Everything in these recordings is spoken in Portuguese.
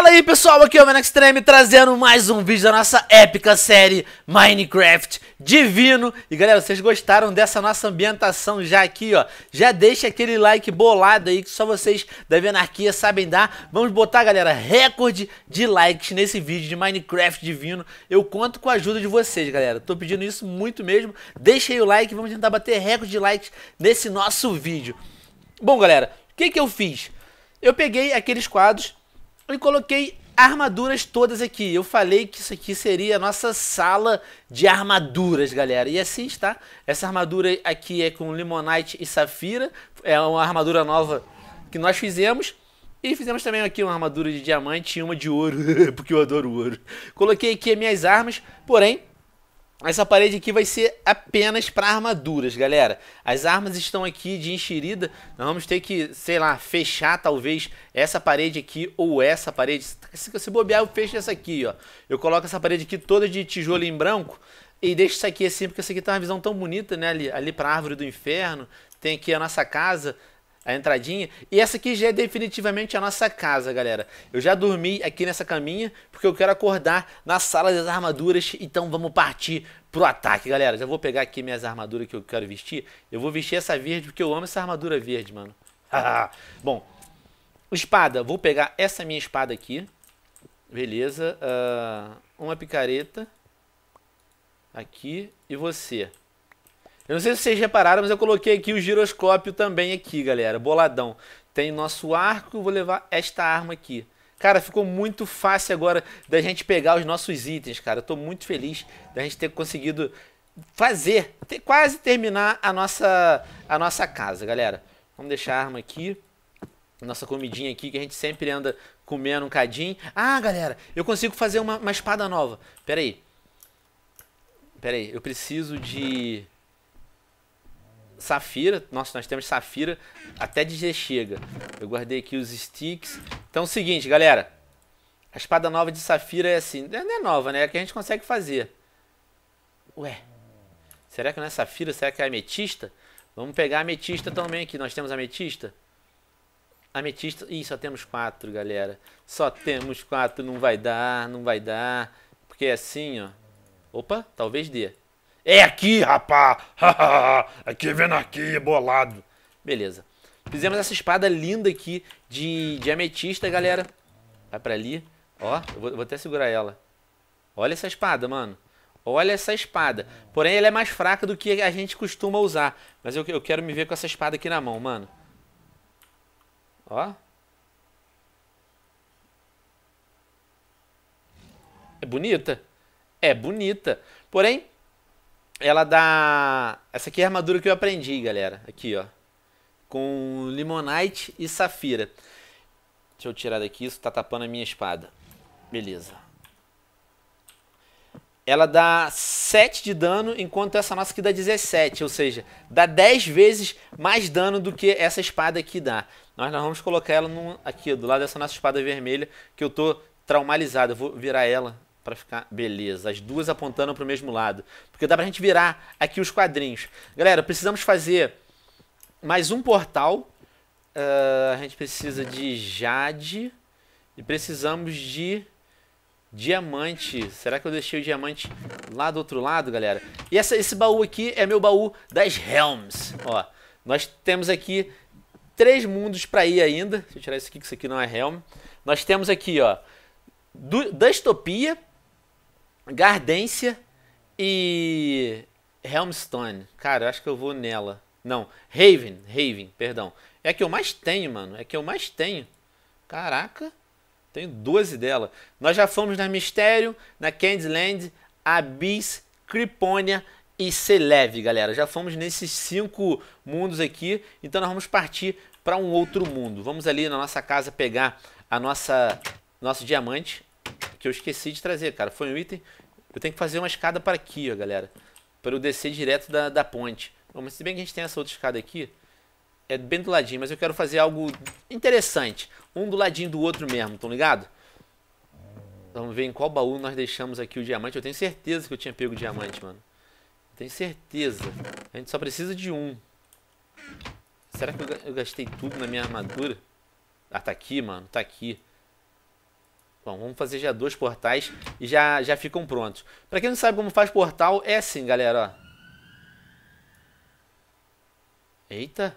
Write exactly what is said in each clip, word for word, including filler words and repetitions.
Fala aí pessoal, aqui é o Menextreme trazendo mais um vídeo da nossa épica série Minecraft Divino. E galera, vocês gostaram dessa nossa ambientação já aqui, ó? Já deixa aquele like bolado aí que só vocês da Venarquia sabem dar. Vamos botar, galera, recorde de likes nesse vídeo de Minecraft Divino. Eu conto com a ajuda de vocês, galera. Tô pedindo isso muito mesmo. Deixa aí o like, vamos tentar bater recorde de likes nesse nosso vídeo. Bom, galera, o que que eu fiz? Eu peguei aqueles quadros e coloquei armaduras todas aqui. Eu falei que isso aqui seria a nossa sala de armaduras, galera. E assim está. Essa armadura aqui é com limonite e safira. É uma armadura nova que nós fizemos. E fizemos também aqui uma armadura de diamante e uma de ouro, porque eu adoro ouro. Coloquei aqui as minhas armas, porém essa parede aqui vai ser apenas para armaduras, galera. As armas estão aqui de enxerida. Nós vamos ter que, sei lá, fechar talvez essa parede aqui ou essa parede. Se você bobear, eu fecho essa aqui, ó. Eu coloco essa parede aqui toda de tijolo em branco e deixo isso aqui assim, porque isso aqui tem uma visão tão bonita, né? Ali, ali para a árvore do inferno. Tem aqui a nossa casa, a entradinha. E essa aqui já é definitivamente a nossa casa, galera. Eu já dormi aqui nessa caminha porque eu quero acordar na sala das armaduras. Então vamos partir pro ataque, galera. Já vou pegar aqui minhas armaduras que eu quero vestir. Eu vou vestir essa verde porque eu amo essa armadura verde, mano. Bom, espada. Vou pegar essa minha espada aqui. Beleza. Uh, uma picareta. Aqui. E você. Eu não sei se vocês repararam, mas eu coloquei aqui o giroscópio também aqui, galera. Boladão. Tem nosso arco, vou levar esta arma aqui. Cara, ficou muito fácil agora da gente pegar os nossos itens, cara. Eu tô muito feliz da gente ter conseguido fazer, ter, quase terminar a nossa, a nossa casa, galera. Vamos deixar a arma aqui. Nossa comidinha aqui, que a gente sempre anda comendo um cadinho. Ah, galera, eu consigo fazer uma, uma espada nova. Pera aí. Pera aí, eu preciso de safira. Nossa, nós temos safira até dizer chega. Eu guardei aqui os sticks. Então é o seguinte, galera. A espada nova de safira é assim. Não é nova, né? É que a gente consegue fazer. Ué. Será que não é safira? Será que é ametista? Vamos pegar a ametista também aqui. Nós temos ametista? Ametista. Ih, só temos quatro, galera. Só temos quatro. Não vai dar, não vai dar. Porque é assim, ó. Opa, talvez dê. É aqui, rapá! Aqui vendo aqui, bolado. Beleza. Fizemos essa espada linda aqui de, de ametista, galera. Vai pra ali. Ó, eu vou, eu vou até segurar ela. Olha essa espada, mano. Olha essa espada. Porém, ela é mais fraca do que a gente costuma usar. Mas eu, eu quero me ver com essa espada aqui na mão, mano. Ó. É bonita? É bonita. Porém, ela dá... Essa aqui é a armadura que eu aprendi, galera. Aqui, ó. Com limonite e safira. Deixa eu tirar daqui. Isso tá tapando a minha espada. Beleza. Ela dá sete de dano, enquanto essa nossa aqui dá dezessete. Ou seja, dá dez vezes mais dano do que essa espada aqui dá. Nós, nós vamos colocar ela no, aqui, do lado dessa nossa espada vermelha. Que eu tô traumatizado. Eu vou virar ela para ficar... Beleza, as duas apontando para o mesmo lado. Porque dá pra gente virar aqui os quadrinhos. Galera, precisamos fazer mais um portal. Uh, a gente precisa de jade. E precisamos de diamante. Será que eu deixei o diamante lá do outro lado, galera? E essa, esse baú aqui é meu baú das Helms. Ó, nós temos aqui três mundos para ir ainda. Deixa eu tirar isso aqui, que isso aqui não é Helm. Nós temos aqui, ó, Dystopia, Gardência e Helmstone. Cara, eu acho que eu vou nela. Não, Haven, Haven, perdão. É a que eu mais tenho, mano. É a que eu mais tenho. Caraca, tenho doze dela. Nós já fomos na Mistério, na Candyland, Abyss, Criponia e Celev, galera. Já fomos nesses cinco mundos aqui. Então nós vamos partir para um outro mundo. Vamos ali na nossa casa pegar a nossa... nosso diamante, que eu esqueci de trazer, cara. Foi um item. Eu tenho que fazer uma escada para aqui, ó, galera. Para eu descer direto da, da ponte. Bom, mas se bem que a gente tem essa outra escada aqui, é bem do ladinho. Mas eu quero fazer algo interessante. Um do ladinho do outro mesmo, estão ligado? Vamos ver em qual baú nós deixamos aqui o diamante. Eu tenho certeza que eu tinha pego o diamante, mano. Eu tenho certeza. A gente só precisa de um. Será que eu gastei tudo na minha armadura? Ah, tá aqui, mano. Tá aqui. Bom, vamos fazer já dois portais e já, já ficam prontos. Pra quem não sabe como faz portal, é assim, galera, ó. Eita.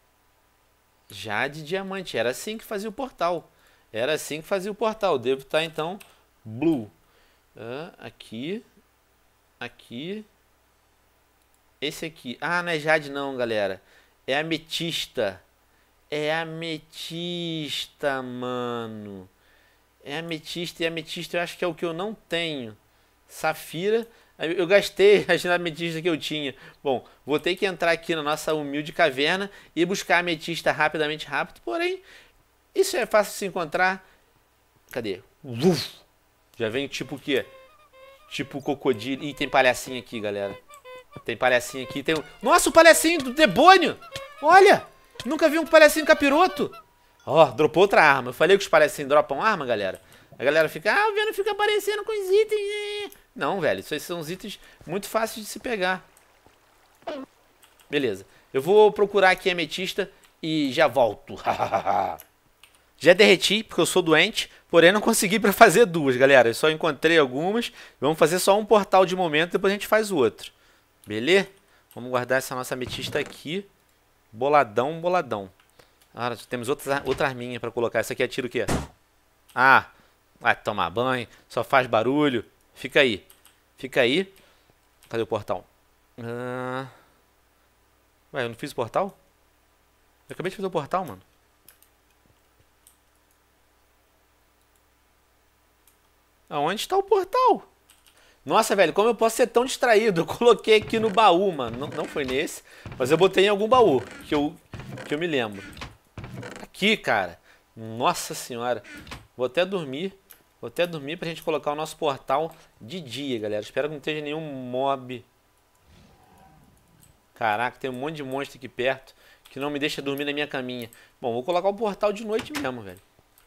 Jade diamante. Era assim que fazia o portal. Era assim que fazia o portal. Devo estar, então, blue. Ah, aqui. Aqui. Esse aqui. Ah, não é jade não, galera. É ametista. É ametista, mano. É ametista. E ametista eu acho que é o que eu não tenho. Safira. Eu gastei as ametistas que eu tinha. Bom, vou ter que entrar aqui na nossa humilde caverna e buscar a ametista rapidamente, rápido. Porém, isso é fácil de se encontrar. Cadê? Uf! Já vem tipo o quê? Tipo crocodilo. Ih, tem palhacinho aqui, galera. Tem palhacinho aqui. Tem... Nossa, o palhacinho do demônio! Olha! Nunca vi um palhacinho capiroto. Ó, oh, dropou outra arma. Eu falei que os palhacinhos dropam arma, galera. A galera fica, ah, o Venom fica aparecendo com os itens. Não, velho, isso aí são os itens muito fáceis de se pegar. Beleza. Eu vou procurar aqui a ametista e já volto. Já derreti, porque eu sou doente, porém não consegui para fazer duas, galera. Eu só encontrei algumas. Vamos fazer só um portal de momento, depois a gente faz o outro. Beleza? Vamos guardar essa nossa ametista aqui. Boladão, boladão. Ah, temos outra, outra arminha para colocar. Essa aqui atira o quê? Ah, vai tomar banho, só faz barulho. Fica aí. Fica aí. Cadê o portal? Ah... Ué, eu não fiz o portal? Eu acabei de fazer o portal, mano. Aonde está o portal? Nossa, velho, como eu posso ser tão distraído? Eu coloquei aqui no baú, mano. Não, não foi nesse, mas eu botei em algum baú que eu, que eu me lembro. Aqui, cara. Nossa senhora. Vou até dormir. Vou até dormir pra gente colocar o nosso portal de dia, galera. Espero que não esteja nenhum mob. Caraca, tem um monte de monstro aqui perto que não me deixa dormir na minha caminha. Bom, vou colocar o portal de noite mesmo, velho.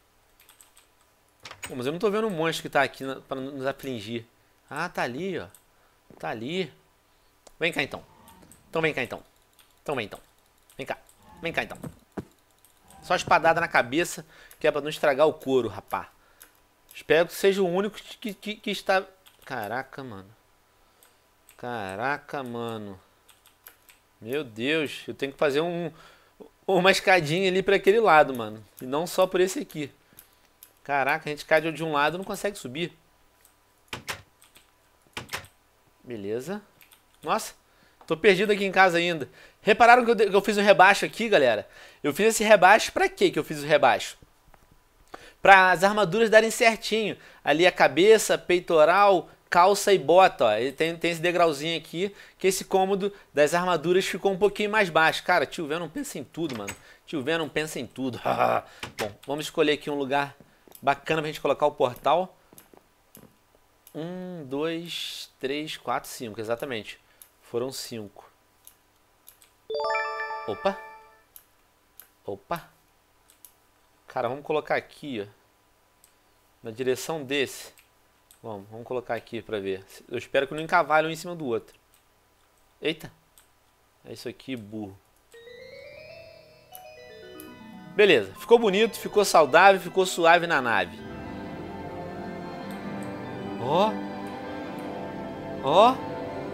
Pô, mas eu não tô vendo um monstro que tá aqui na, pra nos afligir. Ah, tá ali, ó. Tá ali. Vem cá, então. Então vem cá, então. Então vem, então. Vem cá. Vem cá, então. Só espadada na cabeça, que é pra não estragar o couro, rapá. Espero que seja o único que, que, que está... Caraca, mano. Caraca, mano. Meu Deus, eu tenho que fazer um, uma escadinha ali para aquele lado, mano. E não só por esse aqui. Caraca, a gente cai de um lado e não consegue subir. Beleza. Nossa, tô perdido aqui em casa ainda. Repararam que eu, que eu fiz um rebaixo aqui, galera? Eu fiz esse rebaixo pra quê que eu fiz o rebaixo? Para as armaduras darem certinho. Ali a cabeça, peitoral, calça e bota, ó. Ele tem, tem esse degrauzinho aqui, que esse cômodo das armaduras ficou um pouquinho mais baixo. Cara, tio Venom pensa em tudo, mano. Tio Venom pensa em tudo. Bom, vamos escolher aqui um lugar bacana pra gente colocar o portal. Um, dois, três, quatro, cinco, exatamente. Foram cinco. Opa. Opa. Cara, vamos colocar aqui, ó. Na direção desse. Vamos, vamos colocar aqui pra ver. Eu espero que não encavale um em cima do outro. Eita. É isso aqui, burro. Beleza. Ficou bonito, ficou saudável, ficou suave na nave. Ó. Ó.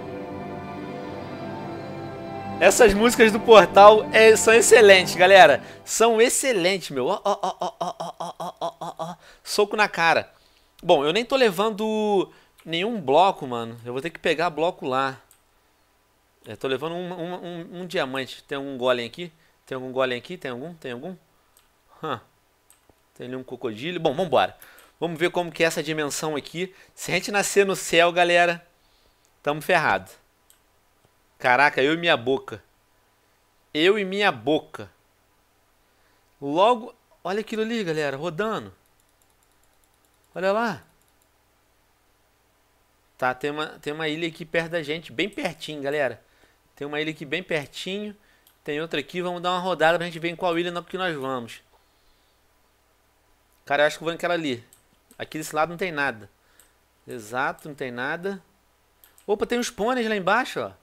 Essas músicas do portal é, são excelentes, galera. São excelentes, meu. Ó, ó, ó, ó, ó, ó, ó, ó, ó. Soco na cara. Bom, eu nem tô levando nenhum bloco, mano. Eu vou ter que pegar bloco lá. Eu tô levando um, um, um, um diamante. Tem algum golem aqui? Tem algum golem aqui? Tem algum? Tem algum? Huh. Tem ali um crocodilo. Bom, vambora. Vamos ver como que é essa dimensão aqui. Se a gente nascer no céu, galera, tamo ferrado. Caraca, eu e minha boca. Eu e minha boca. Logo... Olha aquilo ali, galera, rodando. Olha lá. Tá, tem uma, tem uma ilha aqui perto da gente, bem pertinho, galera. Tem uma ilha aqui bem pertinho. Tem outra aqui, vamos dar uma rodada pra gente ver em qual ilha que nós vamos. Cara, eu acho que eu vou naquela ali. Aqui desse lado não tem nada. Exato, não tem nada. Opa, tem uns pôneis lá embaixo, ó.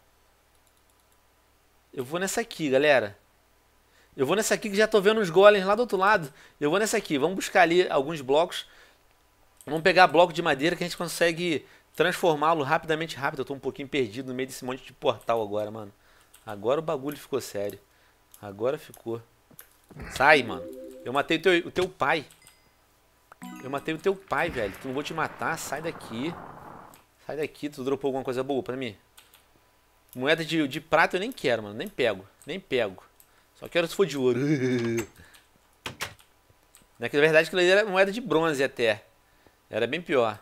Eu vou nessa aqui, galera. Eu vou nessa aqui que já tô vendo os golems lá do outro lado. Eu vou nessa aqui. Vamos buscar ali alguns blocos. Vamos pegar bloco de madeira que a gente consegue transformá-lo rapidamente rápido. Eu tô um pouquinho perdido no meio desse monte de portal agora, mano. Agora o bagulho ficou sério. Agora ficou. Sai, mano. Eu matei o teu, o teu pai. Eu matei o teu pai, velho. Tu não vou te matar. Sai daqui. Sai daqui. Tu dropou alguma coisa boa pra mim? Moeda de, de prata eu nem quero, mano. Nem pego. Nem pego. Só quero se for de ouro. Na verdade, aquilo ali era moeda de bronze até. Era bem pior.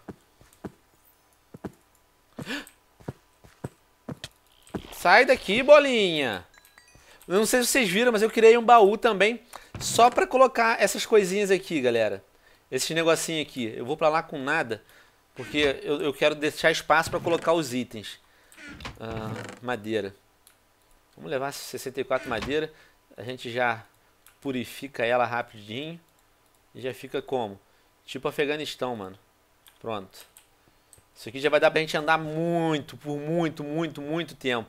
Sai daqui, bolinha. Eu não sei se vocês viram, mas eu criei um baú também. Só pra colocar essas coisinhas aqui, galera. Esses negocinhos aqui. Eu vou pra lá com nada. Porque eu, eu quero deixar espaço pra colocar os itens. Ah, madeira. Vamos levar sessenta e quatro madeira. A gente já purifica ela rapidinho. E já fica como? Tipo Afeganistão, mano. Pronto. Isso aqui já vai dar pra gente andar muito, por muito, muito, muito tempo.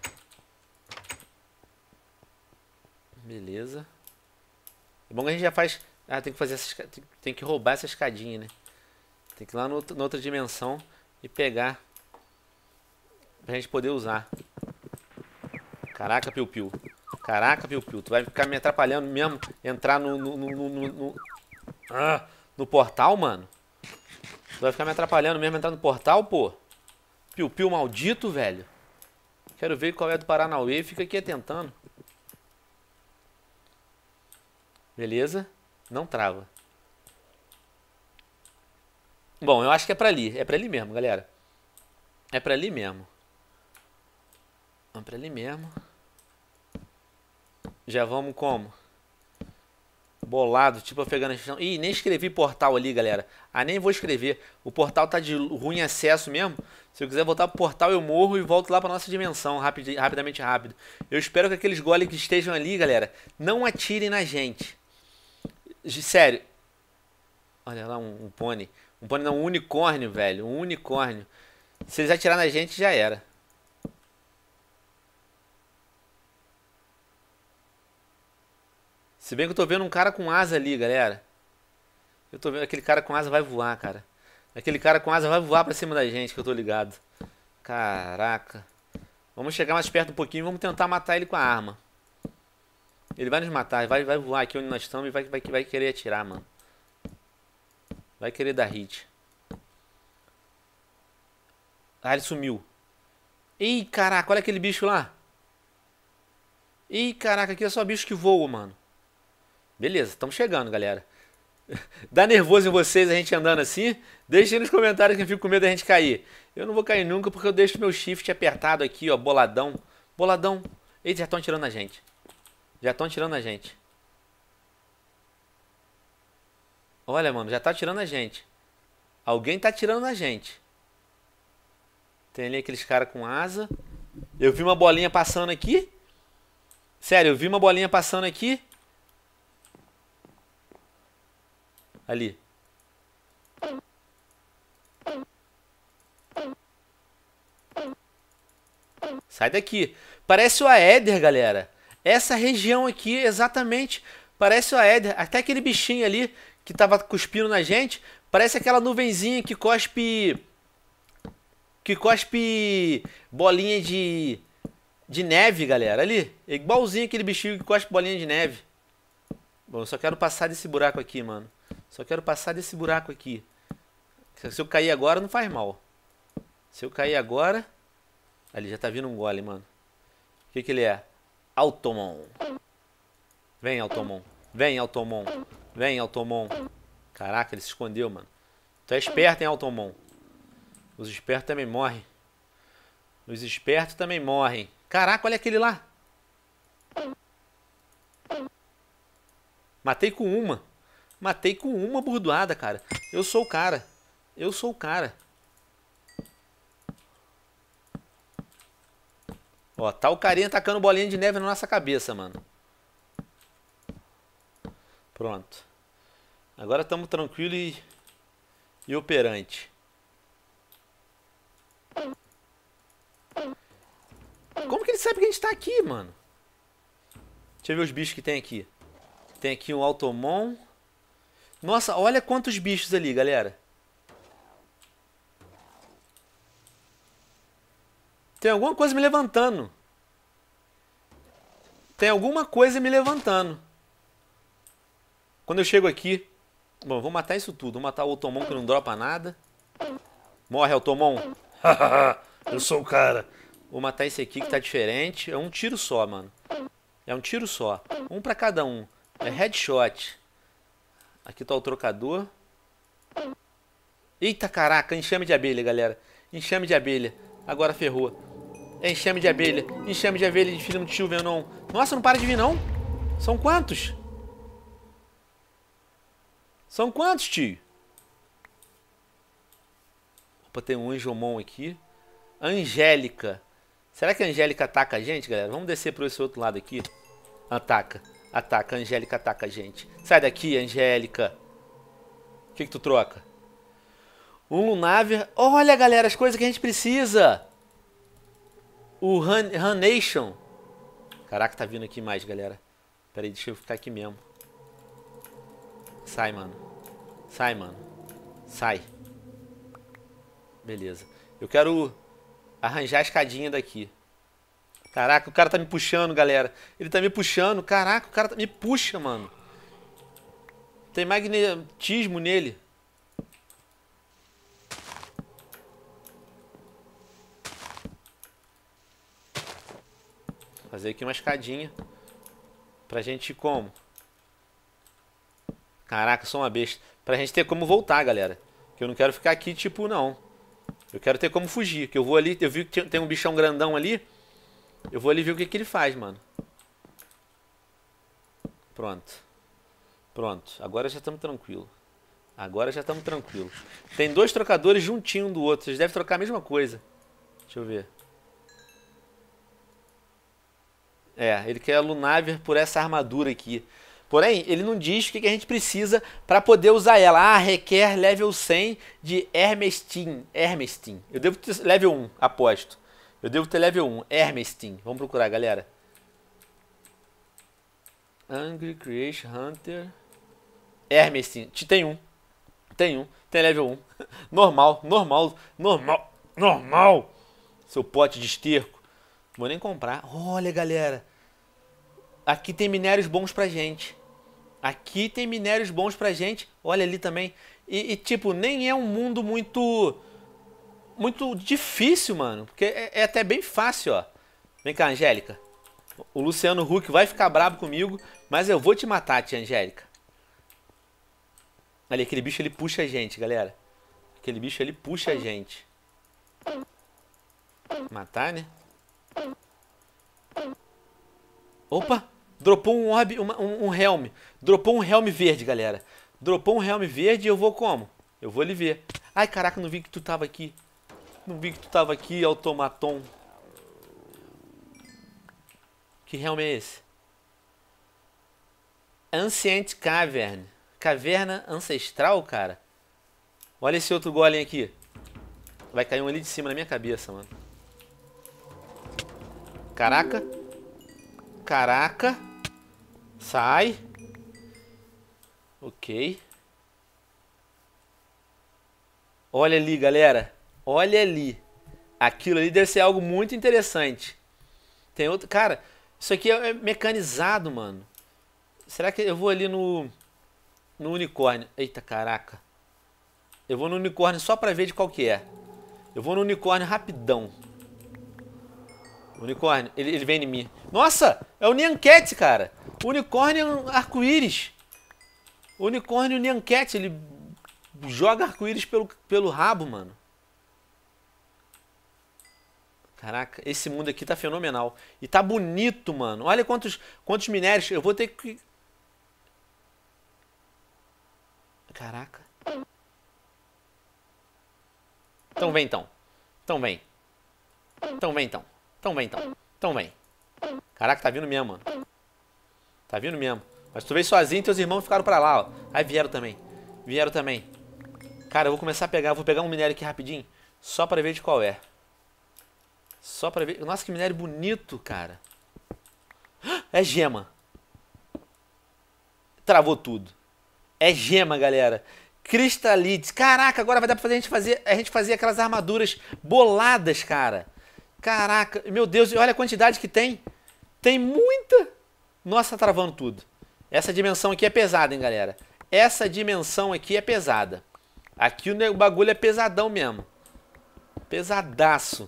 Beleza. É bom que a gente já faz... Ah, tem que fazer essa... Tem que roubar essa escadinha, né? Tem que ir lá no, na outra dimensão e pegar. Pra gente poder usar. Caraca, piu-piu. Caraca, piu-piu. Tu vai ficar me atrapalhando mesmo entrar no... no, no, no, no... Ah, no portal, mano. Tu vai ficar me atrapalhando mesmo entrar no portal, pô. Piu-piu maldito, velho. Quero ver qual é do Paranauê. Fica aqui atentando. Beleza? Não trava. Bom, eu acho que é pra ali. É pra ali mesmo, galera. É pra ali mesmo. É pra ali mesmo. Já vamos como? Bolado, tipo Afeganistão. Ih, nem escrevi portal ali, galera. Ah, nem vou escrever. O portal tá de ruim acesso mesmo. Se eu quiser voltar pro portal, eu morro e volto lá pra nossa dimensão. Rapid, rapidamente, rápido. Eu espero que aqueles golems que estejam ali, galera, não atirem na gente. Sério. Olha lá, um, um pônei. Um pônei não, um unicórnio, velho. Um unicórnio. Se eles atirarem na gente, já era. Se bem que eu tô vendo um cara com asa ali, galera. Eu tô vendo aquele cara com asa vai voar, cara. Aquele cara com asa vai voar pra cima da gente, que eu tô ligado. Caraca. Vamos chegar mais perto um pouquinho e vamos tentar matar ele com a arma. Ele vai nos matar, vai, vai voar aqui onde nós estamos e vai, vai, vai querer atirar, mano. Vai querer dar hit. Ah, ele sumiu. Ih, caraca, olha aquele bicho lá. Ih, caraca, aqui é só bicho que voa, mano. Beleza, estamos chegando, galera. Dá nervoso em vocês a gente andando assim? Deixem nos comentários que eu fico com medo da gente cair. Eu não vou cair nunca porque eu deixo meu shift apertado aqui, ó, boladão. Boladão. Eles já estão atirando a gente. Já estão atirando a gente. Olha, mano, já tá atirando a gente. Alguém tá atirando a gente. Tem ali aqueles caras com asa. Eu vi uma bolinha passando aqui. Sério, eu vi uma bolinha passando aqui. Ali. Sai daqui. Parece o Aether, galera. Essa região aqui, exatamente, parece o Aether. Até aquele bichinho ali que tava cuspindo na gente, parece aquela nuvenzinha que cospe... Que cospe bolinha de... De neve, galera. Ali. É igualzinho aquele bichinho que cospe bolinha de neve. Bom, eu só quero passar desse buraco aqui, mano. Só quero passar desse buraco aqui. Se eu cair agora, não faz mal. Se eu cair agora... Ali, já tá vindo um golem, mano. O que que ele é? Automon. Vem, Automon. Vem, Automon. Vem, Automon. Caraca, ele se escondeu, mano. Tu é esperto, hein, Automon? Os espertos também morrem. Os espertos também morrem. Caraca, olha aquele lá. Matei com uma. Matei com uma burdoada, cara. Eu sou o cara. Eu sou o cara. Ó, tá o carinha tacando bolinha de neve na nossa cabeça, mano. Pronto. Agora estamos tranquilo e, e operante. Como que ele sabe que a gente tá aqui, mano? Deixa eu ver os bichos que tem aqui. Tem aqui um Automon. Nossa, olha quantos bichos ali, galera. Tem alguma coisa me levantando. Tem alguma coisa me levantando. Quando eu chego aqui... Bom, vou matar isso tudo. Vou matar o Automon que não dropa nada. Morre, Automon. Eu sou o cara. Vou matar esse aqui que tá diferente. É um tiro só, mano. É um tiro só. Um pra cada um. É headshot. Aqui tá o trocador. Eita, caraca. Enxame de abelha, galera. Enxame de abelha. Agora ferrou. É enxame de abelha. Enxame de abelha de filme de tio Venom. Nossa, não para de vir, não. São quantos? São quantos, tio? Opa, tem um Anjomon aqui. Angélica. Será que a Angélica ataca a gente, galera? Vamos descer por esse outro lado aqui. Ataca. Ataca. A Angélica ataca a gente. Sai daqui, Angélica. O que que tu troca? Um Lunaver. Olha, galera, as coisas que a gente precisa. O Runation. Caraca, tá vindo aqui mais, galera. Pera aí, deixa eu ficar aqui mesmo. Sai, mano. Sai, mano. Sai. Beleza. Eu quero arranjar a escadinha daqui. Caraca, o cara tá me puxando, galera. Ele tá me puxando. Caraca, o cara tá... me puxa, mano. Tem magnetismo nele. Fazer aqui uma escadinha. Pra gente ir como? Caraca, sou uma besta. Pra gente ter como voltar, galera. Que eu não quero ficar aqui, tipo, não. Eu quero ter como fugir. Que eu vou ali, eu vi que tem um bichão grandão ali. Eu vou ali ver o que que ele faz, mano. Pronto. Pronto. Agora já estamos tranquilos. Agora já estamos tranquilos. Tem dois trocadores juntinho um do outro. Vocês devem trocar a mesma coisa. Deixa eu ver. É, ele quer a Lunaver por essa armadura aqui. Porém, ele não diz o que a gente precisa para poder usar ela. Ah, requer level cem de Hermestin. Hermestin. Eu devo ter level um, aposto. Eu devo ter level um. Hermestin. Vamos procurar, galera. Angry Creation Hunter. Hermestin. Tem um. Tem um. Tem level um. Normal, normal, normal, normal. Seu pote de esterco. Vou nem comprar. Olha, galera. Aqui tem minérios bons pra gente. Aqui tem minérios bons pra gente. Olha ali também. E, e tipo, nem é um mundo muito... Muito difícil, mano. Porque é, é até bem fácil, ó. Vem cá, Angélica. O Luciano Huck vai ficar bravo comigo. Mas eu vou te matar, tia Angélica. Ali, aquele bicho, ele puxa a gente, galera. Aquele bicho, ele puxa a gente. Matar, né? Opa! Dropou um orb, uma, um, um helm. Dropou um helm verde, galera. Dropou um helm verde e eu vou como? Eu vou ali ver. Ai, caraca, não vi que tu tava aqui. Não vi que tu tava aqui, Automaton. Que helm é esse? Ancient Cavern. Caverna ancestral, cara. Olha esse outro golem aqui. Vai cair um ali de cima na minha cabeça, mano. Caraca. Caraca. Sai. Ok. Olha ali, galera. Olha ali. Aquilo ali deve ser algo muito interessante. Tem outro... Cara, isso aqui é mecanizado, mano. Será que eu vou ali no... No unicórnio? Eita, caraca. Eu vou no unicórnio só pra ver de qual que é. Eu vou no unicórnio rapidão. O unicórnio, ele, ele vem em mim. Nossa, é o Nyan Cat, cara. O unicórnio arco-íris. O unicórnio Nyan Cat, ele joga arco-íris pelo, pelo rabo, mano. Caraca, esse mundo aqui tá fenomenal. E tá bonito, mano. Olha quantos, quantos minérios. Eu vou ter que... Caraca. Então vem, então. Então vem. Então vem, então. Então vem, então. Então vem. Caraca, tá vindo mesmo, mano. Tá vindo mesmo. Mas tu veio sozinho e teus irmãos ficaram pra lá, ó. Aí vieram também. Vieram também. Cara, eu vou começar a pegar. Vou pegar um minério aqui rapidinho. Só pra ver de qual é. Só pra ver. Nossa, que minério bonito, cara. É gema. Travou tudo. É gema, galera. Cristalites. Caraca, agora vai dar pra fazer a gente fazer, a gente fazer aquelas armaduras boladas, cara. Caraca, meu Deus, olha a quantidade que tem. Tem muita. Nossa, tá travando tudo. Essa dimensão aqui é pesada, hein, galera. Essa dimensão aqui é pesada. Aqui o bagulho é pesadão mesmo. Pesadaço.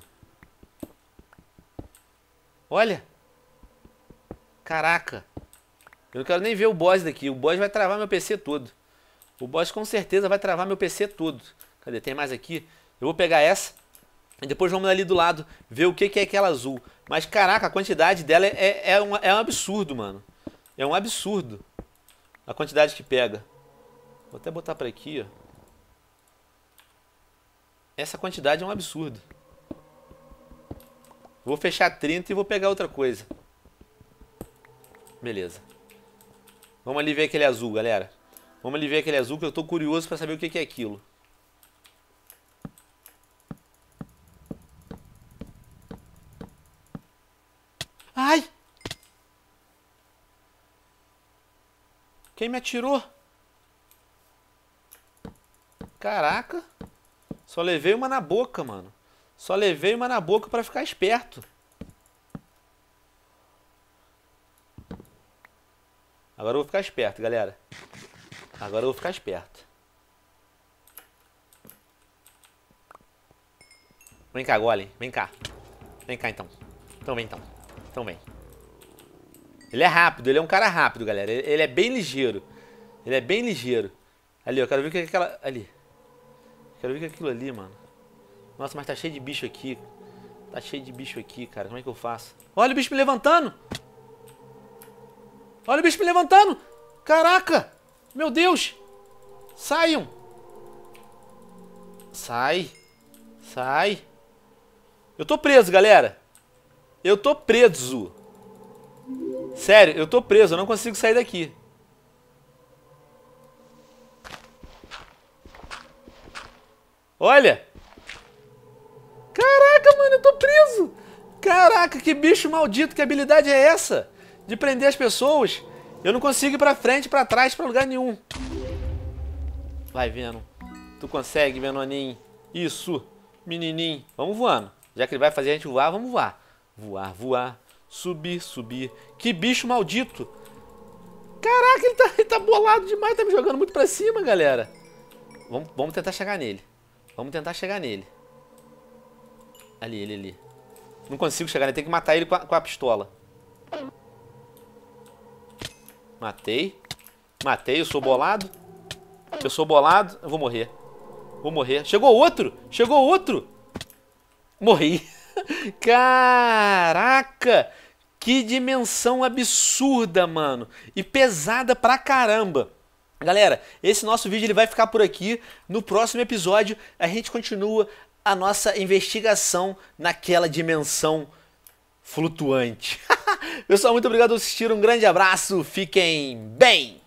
Olha. Caraca. Eu não quero nem ver o boss daqui. O boss vai travar meu P C todo. O boss com certeza vai travar meu P C todo. Cadê? Tem mais aqui? Eu vou pegar essa. E depois vamos ali do lado ver o que, que é aquela azul. Mas caraca, a quantidade dela é, é, um, é um absurdo, mano. É um absurdo. A quantidade que pega. Vou até botar pra aqui, ó. Essa quantidade é um absurdo. Vou fechar trinta e vou pegar outra coisa. Beleza. Vamos ali ver aquele azul, galera. Vamos ali ver aquele azul que eu tô curioso pra saber o que, que é aquilo. Ai! Quem me atirou? Caraca. Só levei uma na boca, mano. Só levei uma na boca pra ficar esperto. Agora eu vou ficar esperto, galera. Agora eu vou ficar esperto. Vem cá, Golem. Vem cá. Vem cá, então. Então vem, então. Então vem. Ele é rápido. Ele é um cara rápido, galera. Ele, ele é bem ligeiro. Ele é bem ligeiro. Ali, eu quero ver o que é aquela... Ali. Quero ver o que é aquilo ali, mano. Nossa, mas tá cheio de bicho aqui. Tá cheio de bicho aqui, cara. Como é que eu faço? Olha o bicho me levantando. Olha o bicho me levantando. Caraca. Meu Deus. Saiam. Sai. Sai. Eu tô preso, galera. Eu tô preso. Sério, eu tô preso. Eu não consigo sair daqui. Olha. Caraca, mano, eu tô preso. Caraca, que bicho maldito. Que habilidade é essa? De prender as pessoas. Eu não consigo ir pra frente, pra trás, pra lugar nenhum. Vai, Venom. Tu consegue, Venoninho. Isso. Menininho. Vamos voando. Já que ele vai fazer a gente voar, vamos voar. Voar, voar. Subir, subir. Que bicho maldito. Caraca, ele tá, ele tá bolado demais. Tá me jogando muito pra cima, galera. Vamos, vamos tentar chegar nele. Vamos tentar chegar nele. Ali, ele ali. Não consigo chegar nele. Tem que matar ele com a, com a pistola. Matei. Matei, eu sou bolado. Eu sou bolado. Eu vou morrer. Vou morrer. Chegou outro. Chegou outro. Morri. Caraca. Que dimensão absurda, mano. E pesada pra caramba. Galera, esse nosso vídeo ele vai ficar por aqui. No próximo episódio a gente continua a nossa investigação naquela dimensão flutuante. Pessoal, muito obrigado por assistir. Um grande abraço. Fiquem bem.